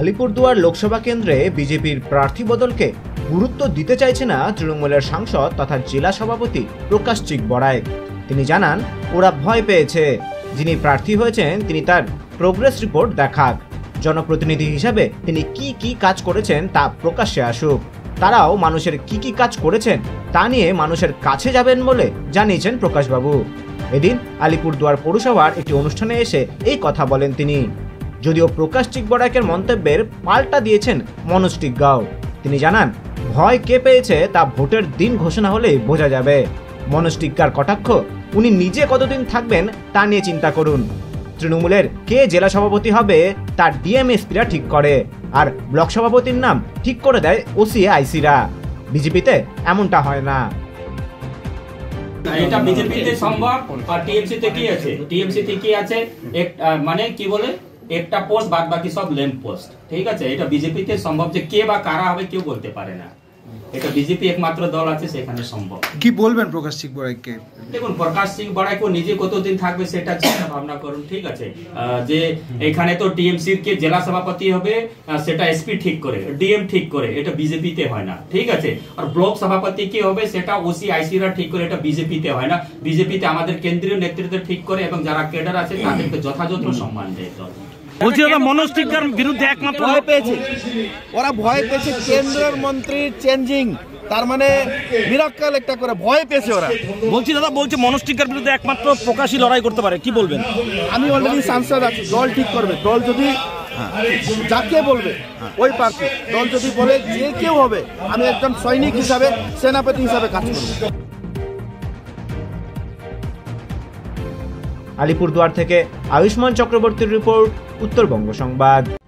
আলিপুরদুয়ার লোকসভা কেন্দ্রে বিজেপির প্রার্থী বদলকে গুরুত্ব দিতে চাইছে না তৃণমূলের সাংসদ তথা জেলা সভাপতি প্রকাশ চিকবড়াই। তিনি জানান, ওরা ভয় পেয়েছে। যিনি প্রার্থী হয়েছেন তিনি তার প্রোগ্রেস রিপোর্ট দেখাক। জনপ্রতিনিধি হিসাবে তিনি কি কি কাজ করেছেন তা প্রকাশ্যে আসুক। তারাও মানুষের কি কি কাজ করেছেন তা নিয়ে মানুষের কাছে যাবেন বলে জানিয়েছেন প্রকাশবাবু। এদিন আলিপুরদুয়ার পৌরসভার একটি অনুষ্ঠানে এসে এই কথা বলেন তিনি। যদিও প্রকাশ চিকবড়াইয়ের মন্তব্যের পাল্টা দিয়েছেন মনোজ টিগ্গাও। তিনি জানান, ভয় কে পেয়েছে তা ভোটের দিন ঘোষণা হলেই বোঝা যাবে। মনোজ টিগ্গার কটাক্ষ, উনি নিজে কতদিন থাকবেন তা নিয়ে চিন্তা করুন। তৃণমূলের কে জেলা সভাপতি হবে তা ডিএমএসপিরা ঠিক করে, আর ব্লক সভাপতির নাম ঠিক করে দেয় ওসি আইসিরা। বিজেপিতে এমনটা হয় না। এটা বিজেপিতে সম্ভব। আর টিএমসিতে কি আছে? টিএমসিতে কি আছে? মানে কি বলে, একটা পোস্ট, বাদ বাকি সব ল্যাম্প পোস্ট। ঠিক আছে, এটা বিজেপিতে সম্ভব। যে কে বা কারা হবে কেউ বলতে পারে না। এটা বিজেপি একমাত্র দল আছে সেখানে সম্ভব। কি বলবেন প্রকাশ চিকবড়াইকে? দেখুন, প্রকাশ চিকবড়াইকে নিজে কতদিন থাকবে সেটা চিন্তা ভাবনা করুন। ঠিক আছে, যে এখানে তো টিএমসির কে জেলা সভাপতি হবে সেটা এসপি ঠিক করে, ডিএম ঠিক করে, এটা বিজেপিতে হয় না। ঠিক আছে, আর ব্লক সভাপতি কি হবে সেটা ওসি আইসিরা ঠিক করে, এটা বিজেপিতে হয় না। বিজেপিতে আমাদের কেন্দ্রীয় নেতৃত্ব ঠিক করে এবং যারা ক্যাডার আছে তাদেরকে যথাযথ সম্মান দেয়। বলছি দাদা, মনোজ টিগ্গার বিরুদ্ধে একমাত্র ভয় পেয়েছে, ওরা ভয় পেয়েছে কেন্দ্রের মন্ত্রী চেঞ্জিং, তার মানে মিরাক্কেল একটা করে ভয় পেয়েছে ওরা। বলছি দাদা, বলছে মনোজ টিগ্গার বিরুদ্ধে একমাত্র প্রকাশই লড়াই করতে পারে, কি বলবেন? আমি অলরেডি সাংসদ আছি, দল ঠিক করবে। দল যদি যাকে বলবে ওই প্রার্থী, দল যদি বলে যে কেউ হবে, আমি একজন সৈনিক হিসাবে, সেনাপতি হিসাবে কাজ করব। আলিপুরদুয়ার থেকে আয়ুষ্মান চক্রবর্তীর রিপোর্ট, উত্তরবঙ্গ সংবাদ।